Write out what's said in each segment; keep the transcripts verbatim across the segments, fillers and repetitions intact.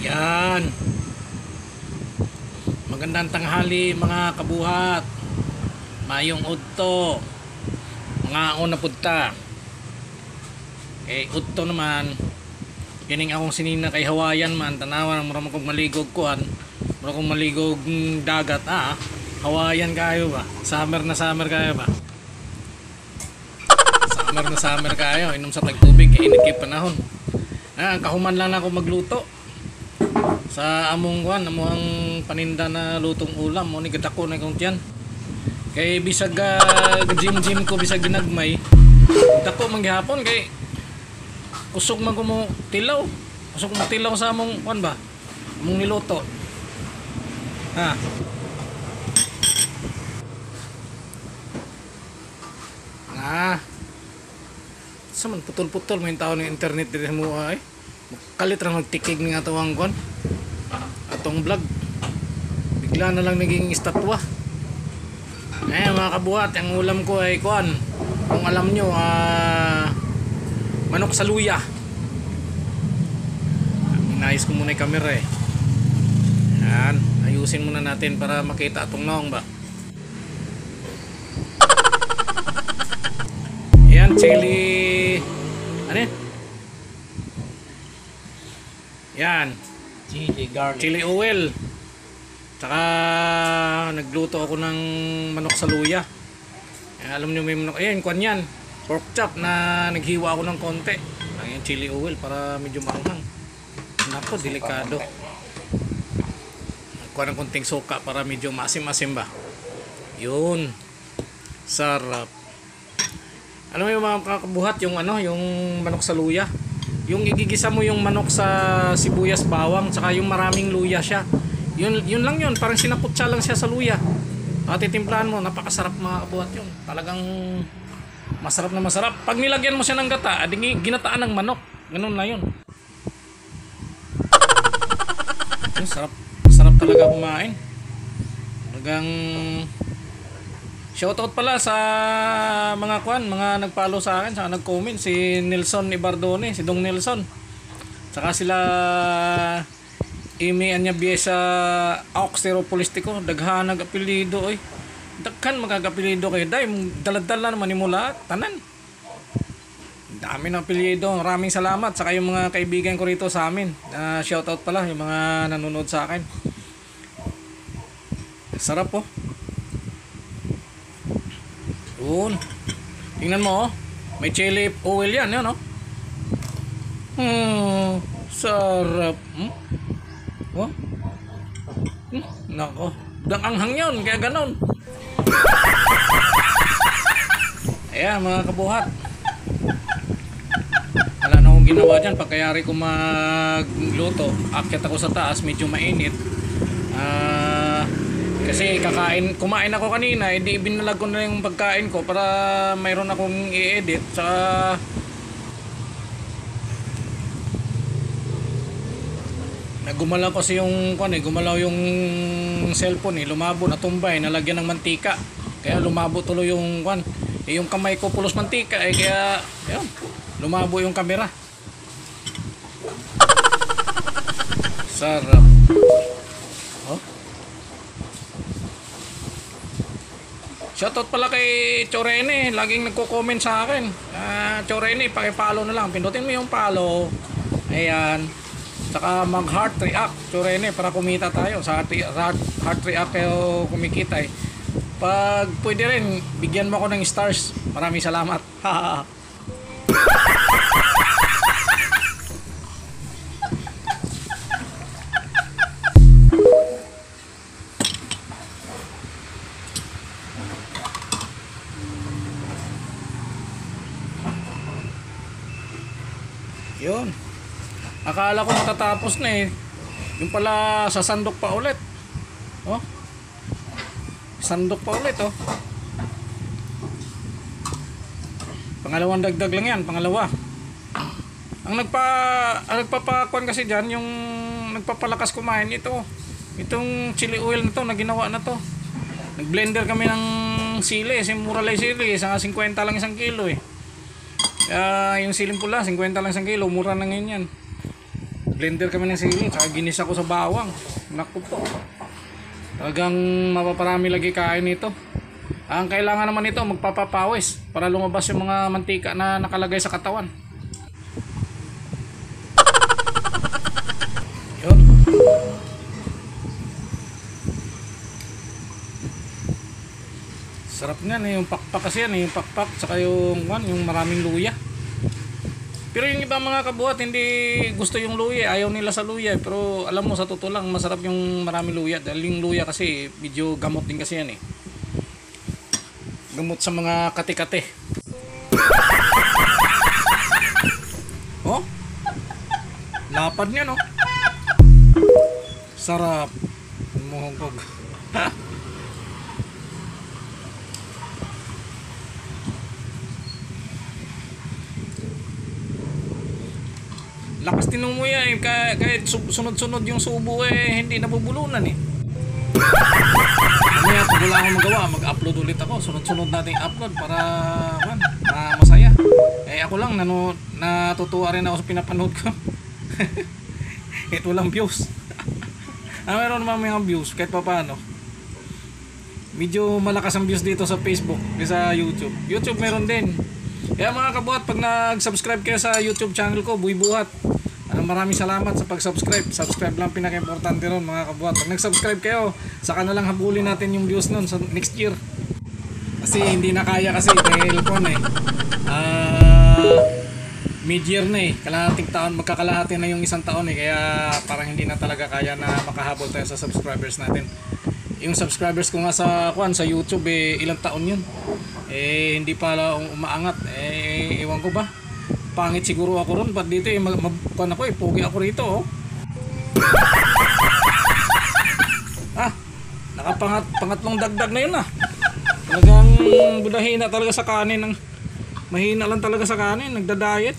Yan. Magandang tanghali mga kabuhat. Mayong udto. Mga una punta. Eh udto naman. Kining akong sinina kay Hawayan man. Tanawan mura kong maligog kuan. Mura kong maligog dagat ah. Hawayan kayo ba? Summer na summer kayo ba? Summer na summer kayo. Inom sa tagtubig kay init kay panahon. Ah, kahuman lang ako magluto. Sa among kuan, among paninda na lutong ulam, mo ni gadako na kong tiyan. Kay bisag uh, gym gym ko bisag ginagmay. Dako man gihapon kay kusog man ko mo tilaw. Kusog mo tilaw sa among kuan ba? Among niluto. Ha. Ah. Sa man putol-putol may tao ng internet diri mo ay. Kalit ra magtikig ni atong kuan. Atong vlog. Bigla na lang naging estatwa. Eh mga kabuhat, ang ulam ko ay kuan. Kung alam nyo, ah, manok sa luya. Inayos ko muna yung camera eh. Yan, ayusin muna natin para makita atong noong ba. Yan, chili. Ano yan? Yan. Chili garlic. Chili oil. Tsaka nagluto ako ng manok sa luya. Eh, alam niyo may manok. Ayan, kwan yan. Pork chop na naghiwa ako ng konti. Ayan, chili oil para medyo maanghang. Nako, delikado. Kuha ng konting suka para medyo masim-masim ba. Yun. Sarap. Alam mo yung mga kakabuhat, yung ano, yung manok sa luya. Yung igigisa mo yung manok sa sibuyas bawang, tsaka yung maraming luya siya. Yun, yun lang yun, parang sinaputsa lang siya sa luya. Patitimplahan mo, napakasarap mga kabuhat yun. Talagang masarap na masarap. Pag nilagyan mo siya ng gata, ading ginataan ng manok. Ganun na yun. Yun, sarap, sarap talaga kumain. Talagang shoutout pala sa mga kwan, mga nagpalo sa akin, saka nag-comment, si Nelson Ibardone, si Dong Nelson. Saka sila Imi anya biesa Auxteropolistico, daghan nag-apelyido oy. Daghan magagapelyido kay day, daladala naman nimo lahat, tanan. Dami ng apelyido. Maraming salamat sa kayong mga kaibigan ko rito sa amin. Uh, shoutout pala yung mga nanonood sa akin. Sarap po. Yun. Tingnan mo oh. May chili oil yan, yan oh. Hmm, sarap. Hmm? Oh? Hmm, nako. Dang anghang yun, kaya ganon. Ayan mga kabuhat. Wala na akong ginawa dyan. Pagkayari ko magluto, akyat ako sa taas, medyo mainit. Ah... Uh, Kasi kakain, kumain ako kanina, hindi binalag ko na yung pagkain ko para mayroon akong i-edit. Saka nagumalaw kasi yung kuan eh, gumalaw yung cellphone eh, lumabo, natumbay, nalagyan ng mantika. Kaya lumabo tuloy yung kuan. Eh, yung kamay ko pulos mantika eh, kaya yun, lumabo yung camera. Sarap. Oh. Shoutout pala kay Chorene, laging nagko-comment sa akin. Ah, uh, Chorene, paki-follow na lang. Pindutin mo yung follow. Ayan. Saka mag-heart react, Chorene, para kumita tayo. Sa heart, heart react kayo kumikita eh. Pag pwede rin, bigyan mo ako ng stars. Maraming salamat. Yun. Akala ko matatapos na eh. Yung pala sa sandok pa ulit. Oh. Sandok pa ulit oh. Pangalawang dagdag lang yan, pangalawa. Ang nagpa ang nagpapakuan kasi diyan yung nagpapalakas kumain ito. Itong chili oil na to, na ginawa na to. Nag-blender kami ng sili, si mura lang sili, sa fifty lang isang kilo eh. Kaya yung siling pula, fifty lang isang kilo, mura na ngayon yan. Nag-blender kami ng sili, saka ginisa ko sa bawang. Naku po. Talagang mapaparami lagi kain nito. Ang kailangan naman ito, magpapapawis para lumabas yung mga mantika na nakalagay sa katawan. Yun. Sarap niyan eh, yung pakpak kasi yan eh, yung pakpak saka yung, yung maraming luya. Pero yung ibang mga kabuhat hindi gusto yung luya, ayaw nila sa luya. Pero alam mo, sa totoo lang masarap yung maraming luya. Dahil yung luya kasi medyo gamot din kasi yan eh. Gamot sa mga kati-kati. Oh, lapad niya no. Sarap. Muhugog. Lakas tinumuya eh, kahit, kahit sunod-sunod yung subo eh, hindi nabubulunan eh. Mamaya pag wala akong magawa, mag-upload ulit ako. Sunod-sunod natin upload para man, uh, masaya. Eh ako lang, nano, natutuwa rin ako sa pinapanood ko. Kahit walang views. Ah, meron naman mga views, kahit pa paano. Medyo malakas ang views dito sa Facebook, sa YouTube. YouTube meron din. Kaya mga kabuhat, pag nag-subscribe kayo sa YouTube channel ko, Boy Buhat, ano, maraming salamat sa pag-subscribe. Subscribe lang pinaka-importante ron mga kabuhat. Pag nag-subscribe kayo, saka na lang habulin natin yung views nun sa next year. Kasi hindi na kaya kasi dahil po na eh. Uh, mid-year na eh. Kalahating taon, magkakalahati na yung isang taon eh. Kaya parang hindi na talaga kaya na makahabol tayo sa subscribers natin. Yung subscribers ko nga sa, kuan, sa YouTube eh, ilang taon yun. Eh hindi pala umaangat eh, ewan ko ba, pangit siguro ako ron. Ba't dito eh mag, mag ako eh, pogi ako rito oh. Ah, nakapangat pangatlong dagdag na yun ah. Talagang budahina talaga sa kanin ng, mahina lang talaga sa kanin, nagda-diet.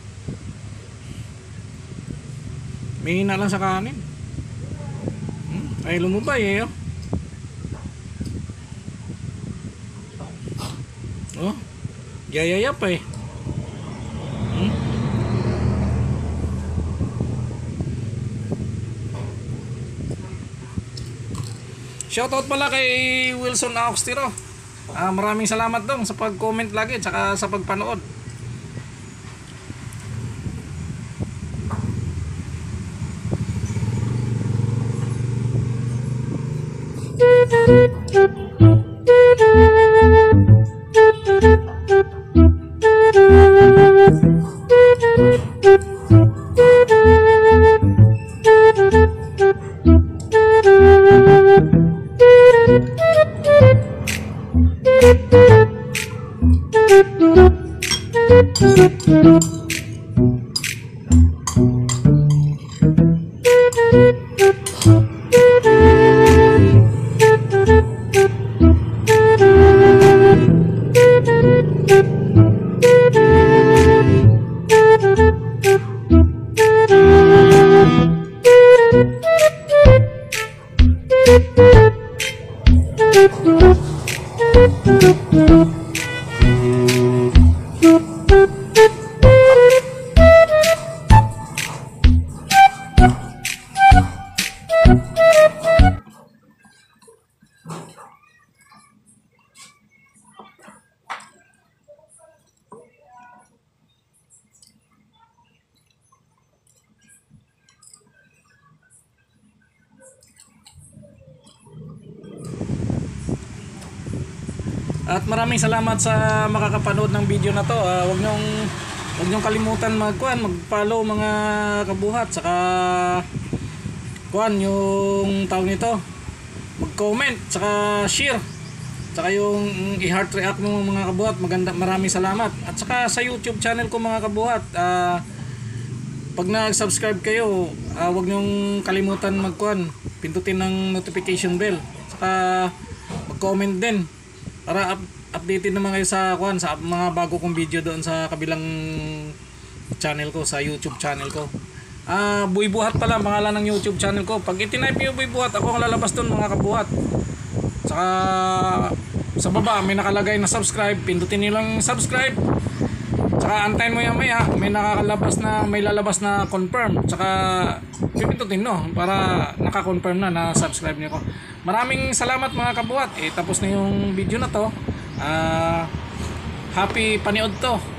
Mahina lang sa kanin. hmm? Ay lumubay eh oh. Oh, yayaya pa eh. Hmm? Shoutout pala kay Wilson Auxtiro. Ah, maraming salamat dong sa pag-comment lagi at saka sa pagpanood. At maraming salamat sa makakapanood ng video na to. Uh, wag nyong wag nyong kalimutan mag-kuan, mag-follow mga kabuhat, saka kuan yung tawag nito, mag-comment, saka share, saka yung i-heart react ng mga kabuhat. Maganda, maraming salamat. At saka sa YouTube channel ko mga kabuhat, uh, pag nag-subscribe kayo, uh, wag nyong kalimutan mag-kuan, pindutin ng notification bell, saka mag-comment din para up, updated naman kayo sa kuan, sa mga bago kong video doon sa kabilang channel ko, sa YouTube channel ko. Ah, uh, Boy Buhat pala pangalan ng YouTube channel ko. Pag itype niyo Boy Buhat, ako ang lalabas doon mga kabuhat. Saka sa baba may nakalagay na subscribe, pindutin niyo lang subscribe. Tsaka antayin mo yan maya, may nakakalabas na, may lalabas na confirm. Tsaka pipindutin no, para naka-confirm na na subscribe niyo ko. Maraming salamat mga kabuhat. Eh tapos na yung video na to. Ah, happy panood to.